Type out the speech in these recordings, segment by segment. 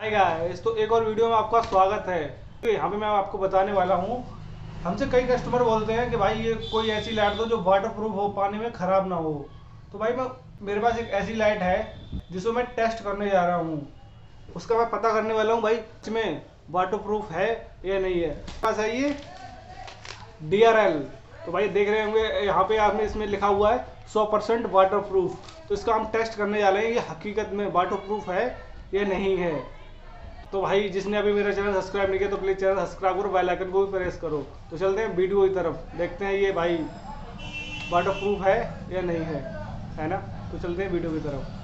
Hi guys, तो एक और वीडियो में आपका स्वागत है। तो यहाँ पे मैं आपको बताने वाला हूँ, हमसे कई कस्टमर बोलते हैं कि भाई ये कोई ऐसी लाइट दो जो वाटर प्रूफ हो, पानी में ख़राब ना हो। तो भाई मेरे पास एक ऐसी लाइट है जिसको मैं टेस्ट करने जा रहा हूँ। उसका मैं पता करने वाला हूँ भाई इसमें वाटर प्रूफ है या नहीं है। पास है ये DRL। तो भाई देख रहे होंगे यहाँ पे आपने इसमें लिखा हुआ है 100% वाटर प्रूफ। तो इसका हम टेस्ट करने जा रहे हैं, ये हकीकत में वाटर प्रूफ है या नहीं है। तो भाई जिसने अभी मेरा चैनल सब्सक्राइब नहीं किया तो प्लीज़ चैनल सब्सक्राइब करो, बेल आइकन को भी प्रेस करो। तो चलते हैं वीडियो की तरफ, देखते हैं ये भाई वाटर प्रूफ है या नहीं है ना। तो चलते हैं वीडियो की तरफ।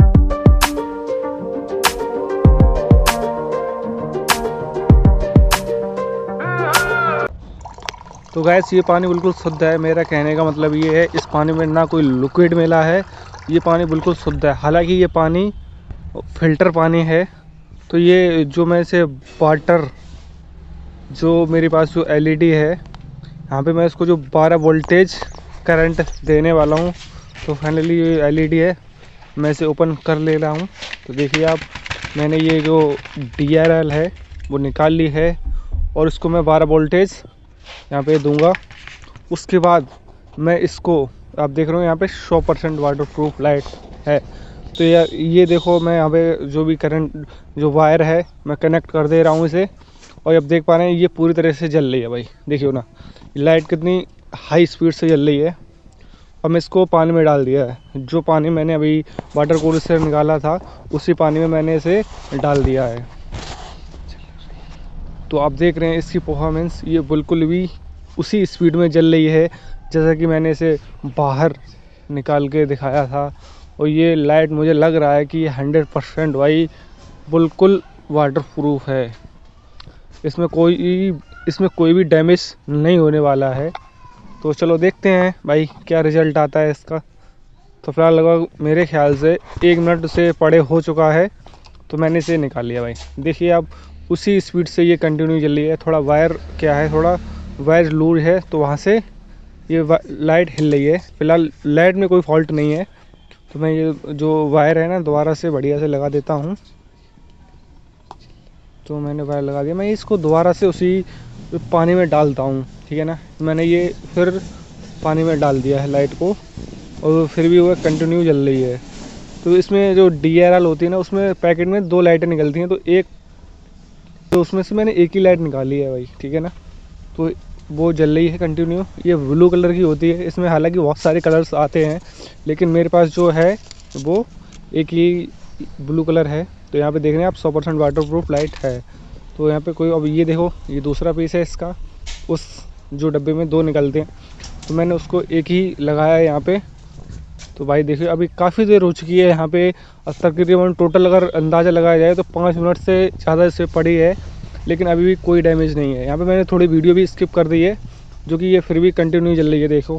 तो गैस ये पानी बिल्कुल शुद्ध है। मेरा कहने का मतलब ये है, इस पानी में ना कोई लिक्विड मिला है, ये पानी बिल्कुल शुद्ध है। हालांकि ये पानी फिल्टर पानी है। तो ये जो मैं इसे वाटर जो मेरे पास जो LED है, यहाँ पे मैं इसको जो 12 वोल्टेज करंट देने वाला हूँ। तो फाइनली ये LED है, मैं इसे ओपन कर ले रहा हूँ। तो देखिए आप, मैंने ये जो DRL है वो निकाल ली है और इसको मैं 12 वोल्टेज यहाँ पे दूंगा। उसके बाद मैं इसको, आप देख रहे हो यहाँ पे 100% वाटर प्रूफ लाइट है। तो ये देखो, मैं यहाँ पे जो भी करंट जो वायर है मैं कनेक्ट कर दे रहा हूँ इसे। और अब देख पा रहे हैं ये पूरी तरह से जल रही है। भाई देखियो ना, लाइट कितनी हाई स्पीड से जल रही है। और मैं इसको पानी में डाल दिया है। जो पानी मैंने अभी वाटर कूलर से निकाला था उसी पानी में मैंने इसे डाल दिया है। तो आप देख रहे हैं इसकी परफॉर्मेंस, ये बिल्कुल भी उसी स्पीड में जल रही है जैसा कि मैंने इसे बाहर निकाल के दिखाया था। और ये लाइट मुझे लग रहा है कि 100% भाई बिल्कुल वाटर प्रूफ है। इसमें कोई भी डैमेज नहीं होने वाला है। तो चलो देखते हैं भाई क्या रिज़ल्ट आता है इसका। तो फिलहाल लगभग मेरे ख्याल से 1 मिनट से पड़े हो चुका है। तो मैंने इसे निकाल लिया। भाई देखिए आप, उसी स्पीड से ये कंटिन्यू चल रही है। थोड़ा वायर क्या है, थोड़ा वायर लूज है तो वहाँ से ये लाइट हिल रही है। फिलहाल लाइट में कोई फॉल्ट नहीं है। तो मैं ये जो वायर है ना दोबारा से बढ़िया से लगा देता हूँ। तो मैंने वायर लगा दिया, मैं इसको दोबारा से उसी पानी में डालता हूँ, ठीक है ना। मैंने ये फिर पानी में डाल दिया है लाइट को, और फिर भी वो कंटिन्यू जल रही है। तो इसमें जो DRL होती है ना, उसमें पैकेट में 2 लाइटें निकलती हैं। तो उसमें से मैंने एक ही लाइट निकाली है भाई, ठीक है ना। तो वो जल रही है कंटिन्यू। ये ब्लू कलर की होती है। इसमें हालांकि बहुत सारे कलर्स आते हैं, लेकिन मेरे पास जो है वो एक ही ब्लू कलर है। तो यहाँ पे देख रहे हैं आप 100% वाटर प्रूफ लाइट है। तो यहाँ पे कोई, अब ये देखो ये दूसरा पीस है इसका, उस जो डब्बे में 2 निकलते हैं। तो मैंने उसको एक ही लगाया है यहाँ पे। तो भाई देखिए अभी काफ़ी देर हो चुकी है यहाँ पे। तकरीबन टोटल अगर अंदाज़ा लगाया जाए तो 5 मिनट से ज़्यादा इससे पड़ी है, लेकिन अभी भी कोई डैमेज नहीं है। यहाँ पे मैंने थोड़ी वीडियो भी स्किप कर दी है, जो कि ये फिर भी कंटिन्यू चल रही है। देखो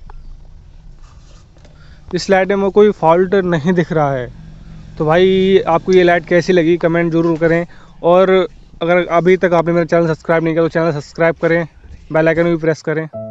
इस लाइट में कोई फॉल्ट नहीं दिख रहा है। तो भाई आपको ये लाइट कैसी लगी कमेंट ज़रूर करें। और अगर अभी तक आपने मेरा चैनल सब्सक्राइब नहीं किया तो चैनल सब्सक्राइब करें, बेल आइकन भी प्रेस करें।